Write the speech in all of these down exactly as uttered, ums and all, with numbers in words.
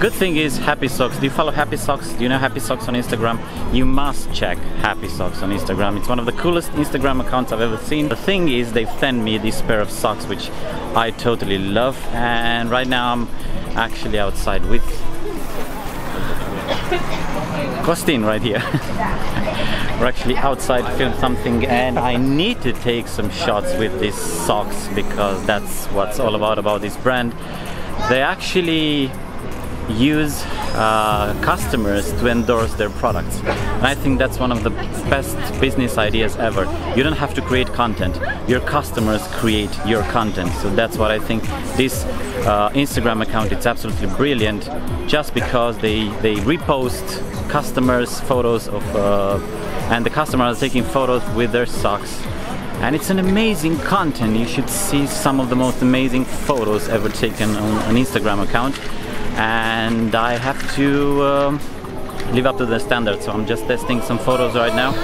good thing is Happy Socks. Do you follow Happy Socks? Do you know Happy Socks on Instagram? You must check Happy Socks on Instagram. It's one of the coolest Instagram accounts I've ever seen. The thing is, they sent me this pair of socks which I totally love, and right now I'm actually outside with Costin right here. We're actually outside to film something, and I need to take some shots with these socks because that's what's all about about this brand. They actually use uh, customers to endorse their products, and I think that's one of the best business ideas ever. You don't have to create content, your customers create your content. So that's what I think this uh, Instagram account, it's absolutely brilliant, just because they they repost customers photos of uh, and the customers are taking photos with their socks, and it's an amazing content. You should see some of the most amazing photos ever taken on an Instagram account, and I have to um, live up to the standard, so I'm just testing some photos right now.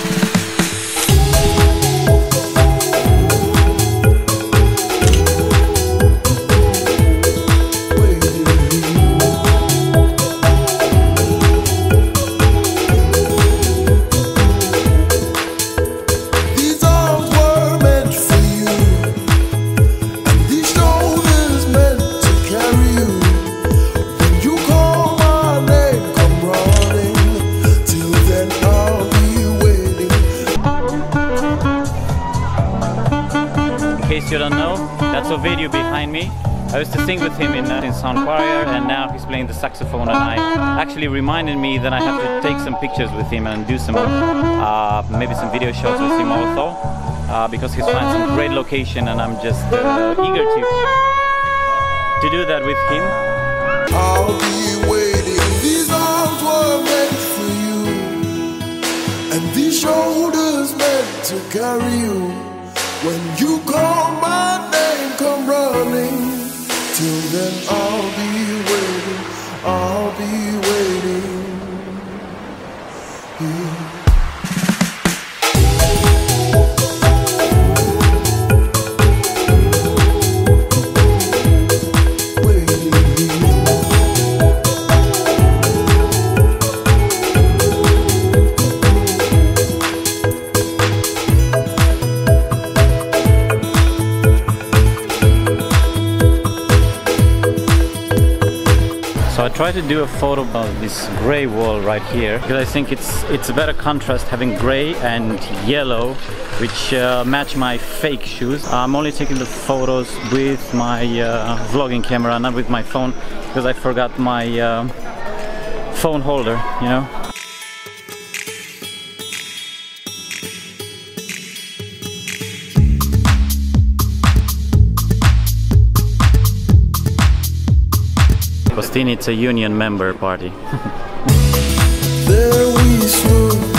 In case you don't know, that's Ovidio behind me. I used to sing with him in, uh, in Sound Choir, and now he's playing the saxophone, and I actually reminded me that I have to take some pictures with him and do some uh, maybe some video shots with him also, uh, because he's found some great location, and I'm just uh, eager to to do that with him. I'll be waiting. These arms were meant for you, and these shoulders meant to carry you. When you call my name, come running. Till then I'll be waiting, I'll be waiting. Yeah. So I tried to do a photo of this gray wall right here because I think it's it's a better contrast having gray and yellow, which uh, match my fake shoes. I'm only taking the photos with my uh, vlogging camera, not with my phone, because I forgot my uh, phone holder, you know. Costin, it's a union member party. There we stood.